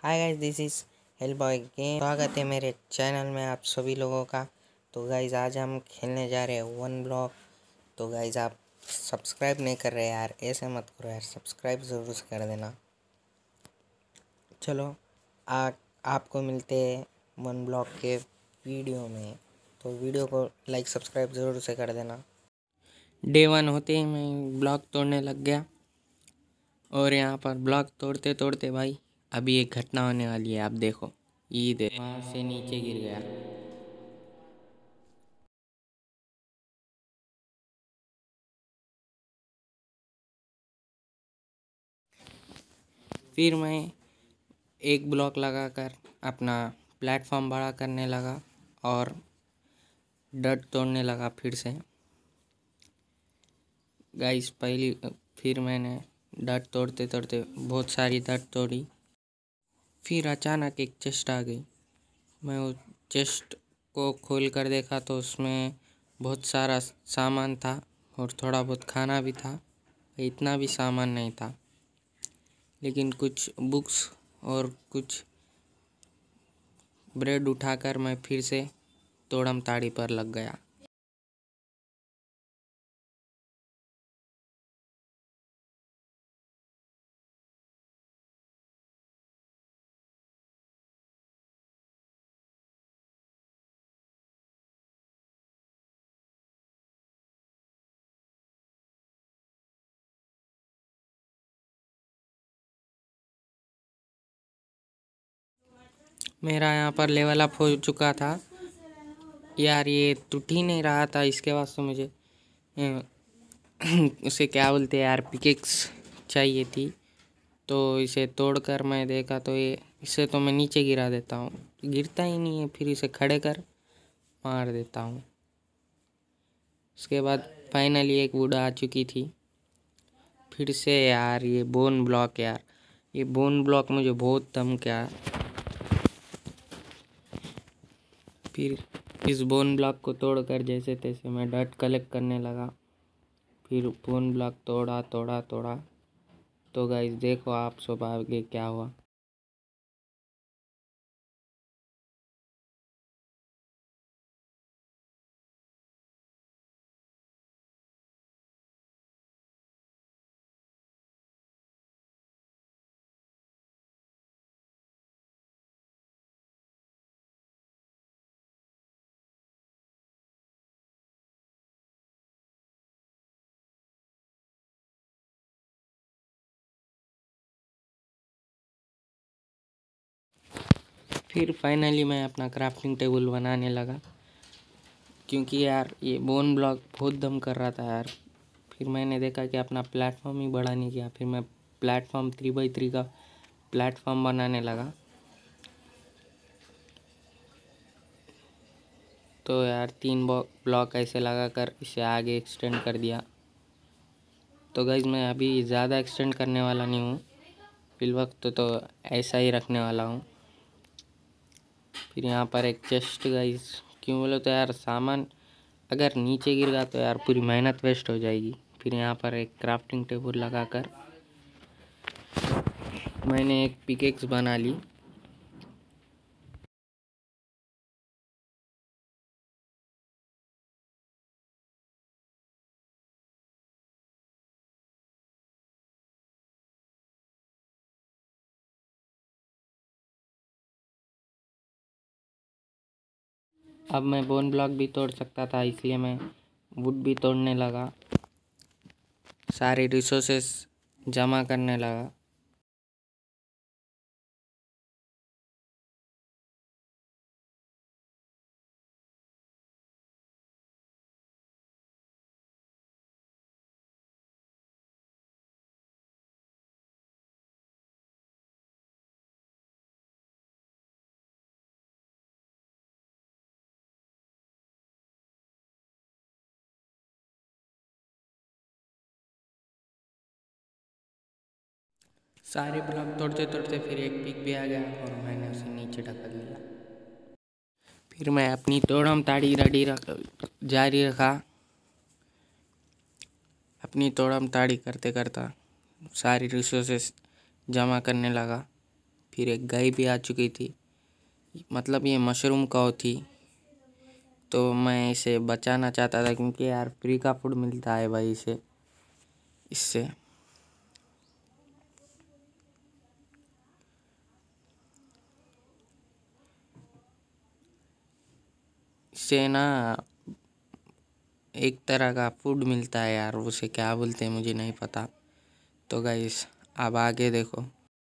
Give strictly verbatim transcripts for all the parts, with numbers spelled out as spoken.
Hi guys, this is hell boy game. स्वागत है मेरे चैनल में आप सभी लोगों का। तो गाइस आज हम खेलने जा रहे हैं वन ब्लॉक। तो गाइस आप सब्सक्राइब नहीं कर रहे यार, ऐसे मत करो यार, सब्सक्राइब ज़रूर से कर देना। चलो आ, आपको मिलते हैं वन ब्लॉक के वीडियो में। तो वीडियो को लाइक सब्सक्राइब ज़रूर से कर देना। डे वन होते ही मैं ब्लॉक तोड़ने लग गया और यहाँ पर ब्लॉक तोड़ते तोड़ते भाई अभी एक घटना होने वाली है। आप देखो, ये दे वहाँ से नीचे गिर गया। फिर मैं एक ब्लॉक लगाकर अपना प्लेटफॉर्म बड़ा करने लगा और डट तोड़ने लगा फिर से। गाइस पहली फिर मैंने डट तोड़ते तोड़ते बहुत सारी डट तोड़ी। फिर अचानक एक चेस्ट आ गई। मैं उस चेस्ट को खोल कर देखा तो उसमें बहुत सारा सामान था और थोड़ा बहुत खाना भी था। इतना भी सामान नहीं था, लेकिन कुछ बुक्स और कुछ ब्रेड उठाकर मैं फिर से तोड़म ताड़ी पर लग गया। मेरा यहाँ पर लेवल अप हो चुका था यार, ये टूट ही नहीं रहा था। इसके वास्ते मुझे अ, उसे क्या बोलते हैं यार, पिकेक्स चाहिए थी। तो इसे तोड़कर मैं देखा तो ये इसे तो मैं नीचे गिरा देता हूँ, गिरता ही नहीं है। फिर इसे खड़े कर मार देता हूँ। उसके बाद फाइनली एक वुड आ चुकी थी। फिर से यार ये बोन ब्लॉक, यार ये बोन ब्लॉक मुझे बहुत धमका। फिर इस बोन ब्लॉक को तोड़कर जैसे तैसे मैं डट कलेक्ट करने लगा। फिर बोन ब्लॉक तोड़ा तोड़ा तोड़ा तो गाइस देखो आप सब आगे क्या हुआ। फिर फाइनली मैं अपना क्राफ्टिंग टेबल बनाने लगा, क्योंकि यार ये बोन ब्लॉक बहुत दम कर रहा था यार। फिर मैंने देखा कि अपना प्लेटफॉर्म ही बड़ा नहीं किया। फिर मैं प्लेटफॉर्म थ्री बाई थ्री का प्लेटफॉर्म बनाने लगा। तो यार तीन ब्लॉक ऐसे लगाकर इसे आगे एक्सटेंड कर दिया। तो गाइज मैं अभी ज़्यादा एक्सटेंड करने वाला नहीं हूँ फिल वक्त, तो ऐसा ही रखने वाला हूँ। फिर यहाँ पर एक चेस्ट गाइज, क्यों बोलो तो यार सामान अगर नीचे गिर गया तो यार पूरी मेहनत वेस्ट हो जाएगी। फिर यहाँ पर एक क्राफ्टिंग टेबल लगाकर मैंने एक पिकेक्स बना ली। अब मैं बोन ब्लॉक भी तोड़ सकता था, इसलिए मैं वुड भी तोड़ने लगा, सारे रिसोर्सेस जमा करने लगा। सारे ब्लॉक तोड़ते तोड़ते फिर एक पिक भी आ गया और मैंने उसे नीचे ढकल दिया। फिर मैं अपनी तोड़म ताड़ी रेडी रख जारी रखा। अपनी तोड़म ताड़ी करते करता सारी रिसोर्सेस जमा करने लगा। फिर एक गाय भी आ चुकी थी, मतलब ये मशरूम काऊ थी। तो मैं इसे बचाना चाहता था क्योंकि यार फ्री का फूड मिलता है भाई इसे इससे इससे ना एक तरह का फूड मिलता है यार, उसे क्या बोलते हैं मुझे नहीं पता। तो गाइस अब आगे देखो।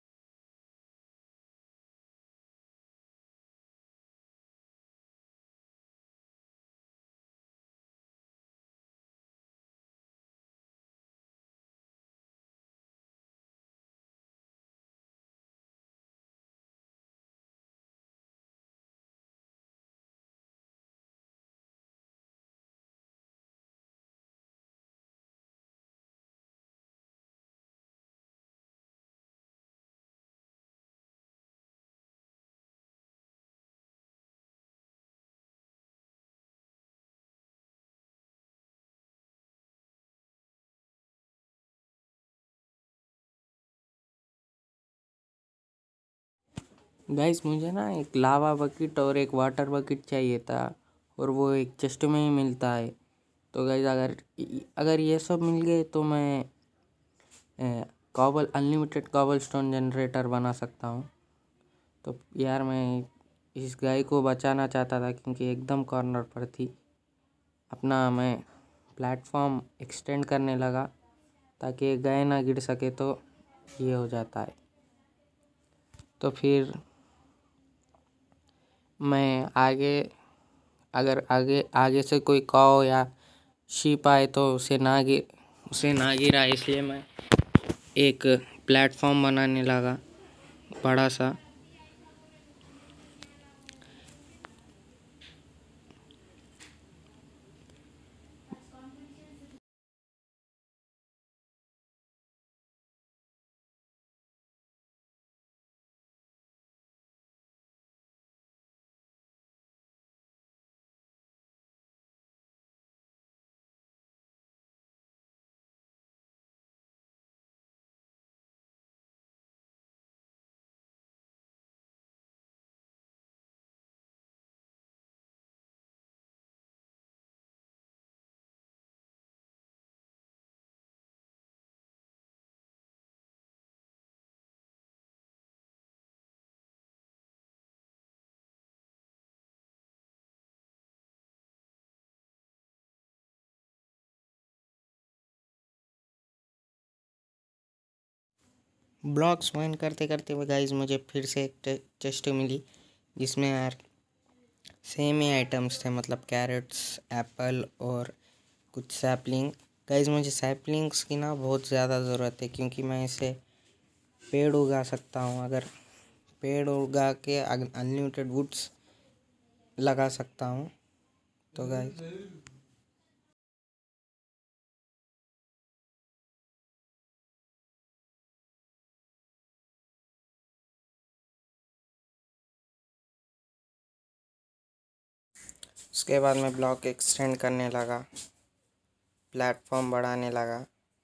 गाइस मुझे ना एक लावा बकेट और एक वाटर बकेट चाहिए था, और वो एक चेस्ट में ही मिलता है। तो गाइस अगर अगर ये सब मिल गए तो मैं cobble unlimited cobble stone generator बना सकता हूँ। तो यार मैं इस गाय को बचाना चाहता था क्योंकि एकदम कॉर्नर पर थी। अपना मैं प्लेटफॉर्म एक्सटेंड करने लगा ताकि गाय ना गिर सके, तो ये हो जाता है। तो फिर मैं आगे अगर आगे आगे से कोई काऊ या शीप आए तो उसे ना गिर उसे ना गिरा, इसलिए मैं एक प्लेटफॉर्म बनाने लगा बड़ा सा। ब्लॉक्स माइन करते करते हुए गाइस मुझे फिर से एक चेस्ट मिली जिसमें यार सेम ही आइटम्स थे, मतलब कैरेट्स, एप्पल और कुछ सैपलिंग। गाइस मुझे सैपलिंग्स की ना बहुत ज़्यादा ज़रूरत है क्योंकि मैं इसे पेड़ उगा सकता हूँ। अगर पेड़ उगा के अनलिमिटेड वुड्स लगा सकता हूँ। तो गाइस उसके बाद मैं ब्लॉक एक्सटेंड करने लगा, प्लेटफॉर्म बढ़ाने लगा।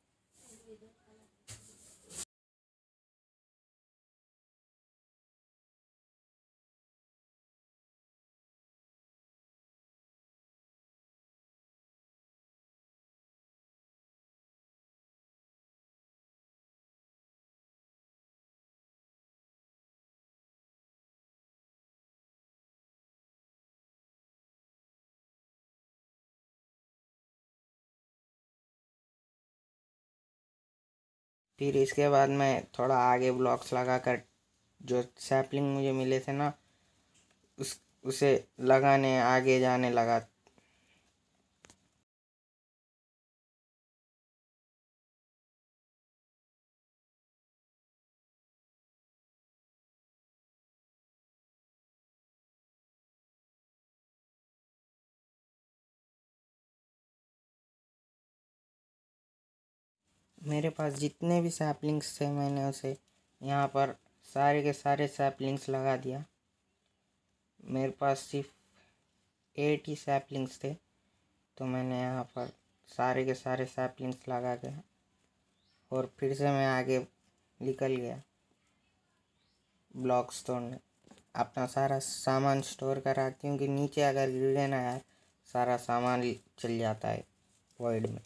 फिर इसके बाद मैं थोड़ा आगे ब्लॉक्स लगाकर जो सैपलिंग मुझे मिले थे ना उस उसे लगाने आगे जाने लगा। मेरे पास जितने भी सैपलिंग्स थे मैंने उसे यहाँ पर सारे के सारे सैपलिंग्स लगा दिया। मेरे पास सिर्फ एट ही सैपलिंग्स थे, तो मैंने यहाँ पर सारे के सारे सैपलिंग्स लगा गया और फिर से मैं आगे निकल गया। ब्लॉक्स तोड़ने, अपना सारा सामान स्टोर करा, क्योंकि नीचे अगर गिर गए ना यार सारा सामान चल जाता है वॉइड में।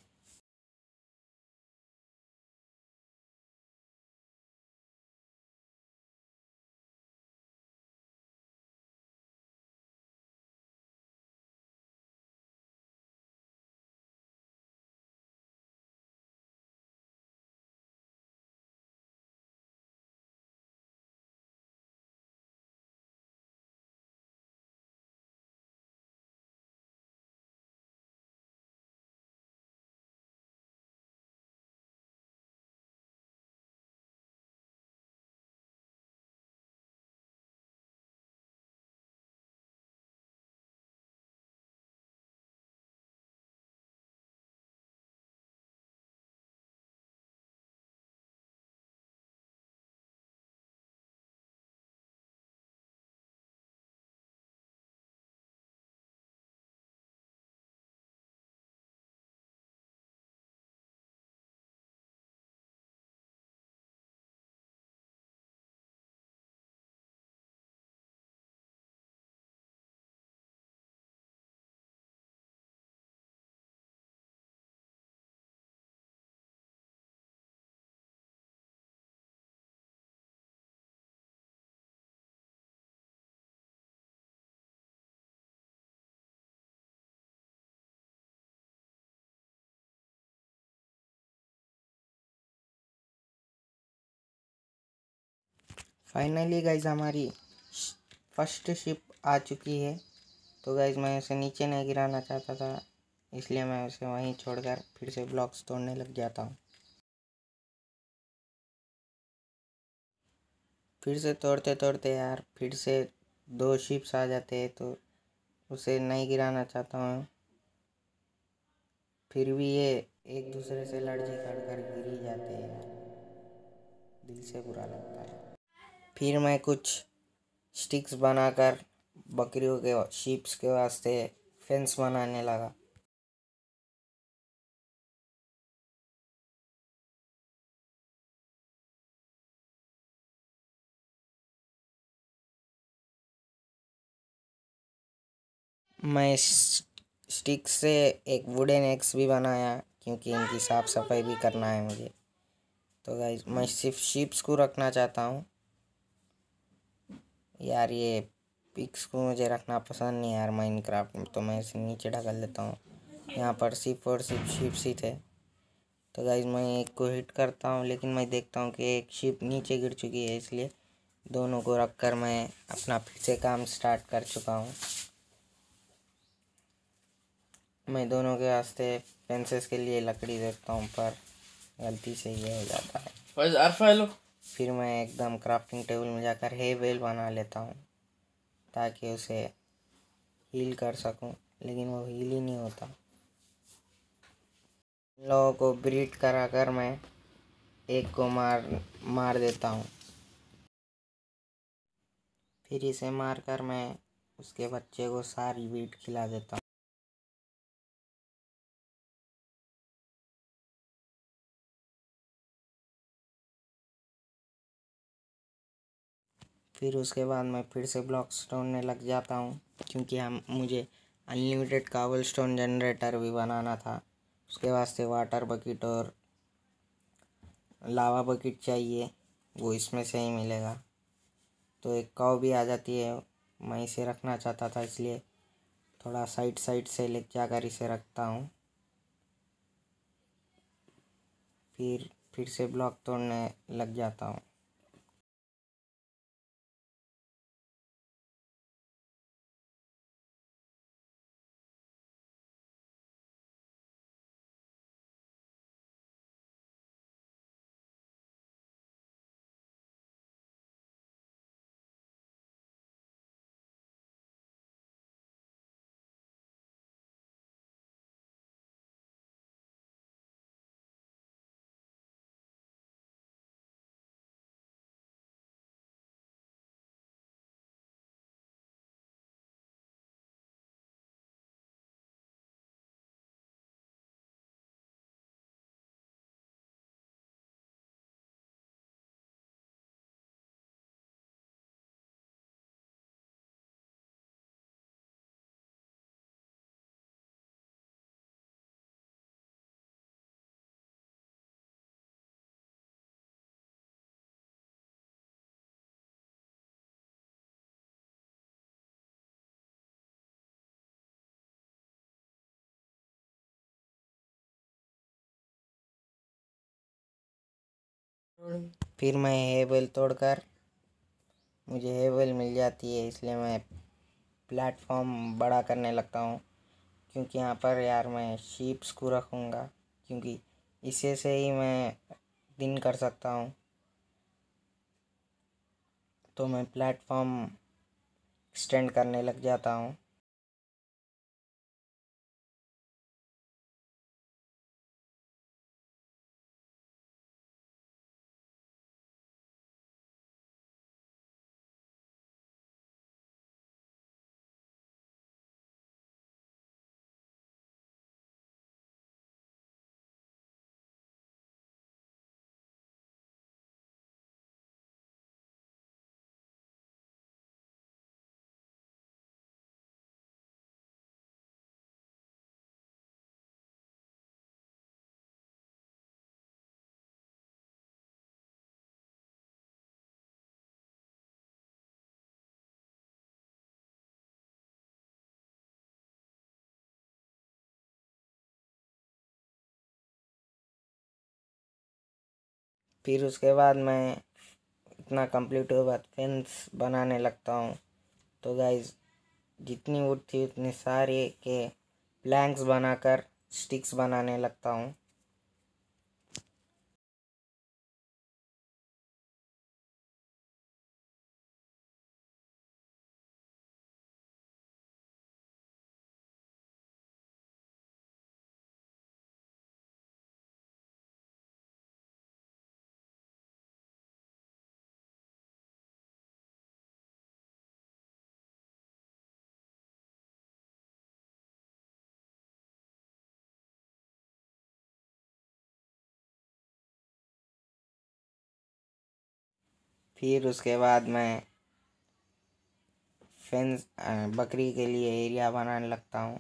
फाइनली गाइज हमारी फर्स्ट शिप आ चुकी है। तो गाइज मैं उसे नीचे नहीं गिराना चाहता था, इसलिए मैं उसे वहीं छोड़कर फिर से ब्लॉक्स तोड़ने लग जाता हूँ। फिर से तोड़ते तोड़ते यार फिर से दो शिप्स आ जाते हैं, तो उसे नहीं गिराना चाहता हूँ। फिर भी ये एक दूसरे से लड़ झगड़ कर गिर ही जाते हैं यार, दिल से बुरा लगता है। फिर मैं कुछ स्टिक्स बनाकर बकरियों के शीप्स के वास्ते फेंस बनाने लगा। मैं स्टिक से एक वुडन एक्स भी बनाया, क्योंकि इनकी साफ़ सफाई भी करना है मुझे। तो गाइस मैं सिर्फ शीप्स को रखना चाहता हूँ यार, ये पिक्स को मुझे रखना पसंद नहीं यार माइनक्राफ्ट में, तो मैं इसे नीचे ढकल देता हूँ। यहाँ पर सिर्फ और सिर्फ शीप्स ही थे। तो गाइस मैं एक को हिट करता हूँ, लेकिन मैं देखता हूँ कि एक शिप नीचे गिर चुकी है, इसलिए दोनों को रखकर मैं अपना फिर से काम स्टार्ट कर चुका हूँ। मैं दोनों के वास्ते फेंसेस के लिए लकड़ी देता हूँ, पर गलती से ये हो जाता है। फिर मैं एकदम क्राफ्टिंग टेबल में जाकर हे बेल बना लेता हूँ, ताकि उसे हील कर सकूँ, लेकिन वो हील ही नहीं होता। इन लोगों को ब्रीड करा कर मैं एक को मार मार देता हूँ। फिर इसे मार कर मैं उसके बच्चे को सारी वीट खिला देता हूँ। फिर उसके बाद मैं फिर से ब्लॉक तोड़ने लग जाता हूँ, क्योंकि हम मुझे अनलिमिटेड काबल स्टोन जनरेटर भी बनाना था। उसके वास्ते वाटर बकेट और लावा बकेट चाहिए, वो इसमें से ही मिलेगा। तो एक काव भी आ जाती है, मैं इसे रखना चाहता था, इसलिए थोड़ा साइड साइड से ले जाकर इसे रखता हूँ। फिर फिर से ब्लॉक तोड़ने लग जाता हूँ। फिर मैं हेबल तोड़कर मुझे हेबल मिल जाती है, इसलिए मैं प्लेटफॉर्म बड़ा करने लगता हूँ, क्योंकि यहाँ पर यार मैं शीप्स को रखूँगा, क्योंकि इसे से ही मैं दिन कर सकता हूँ। तो मैं प्लेटफॉर्म एक्सटेंड करने लग जाता हूँ। फिर उसके बाद मैं इतना कंप्लीट हुए बाद फेंस बनाने लगता हूँ। तो गाइज जितनी वुड थी उतने सारे के प्लैंक्स बनाकर स्टिक्स बनाने लगता हूँ। फिर उसके बाद मैं फेंस बकरी के लिए एरिया बनाने लगता हूँ।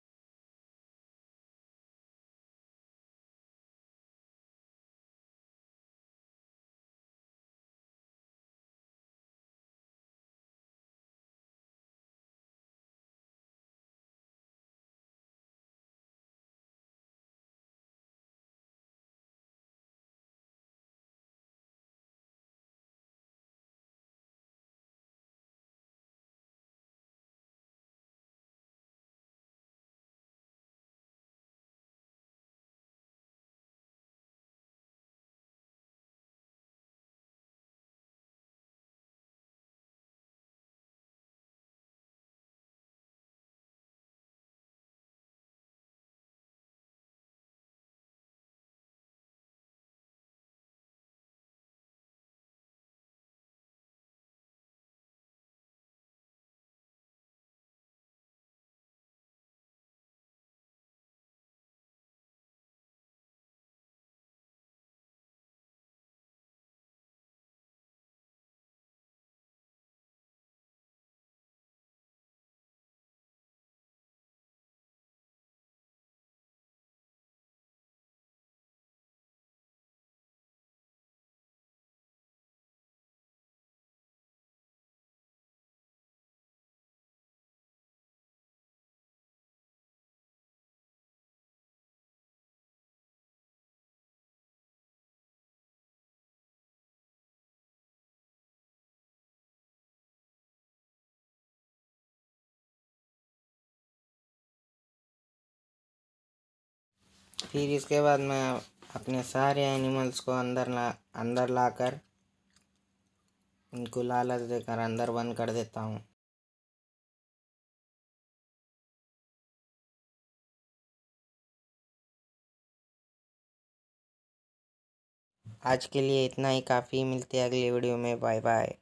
फिर इसके बाद मैं अपने सारे एनिमल्स को अंदर ला अंदर लाकर इनको लालच देकर अंदर बंद कर देता हूँ। आज के लिए इतना ही काफ़ी, मिलते हैं अगली वीडियो में। Bye bye.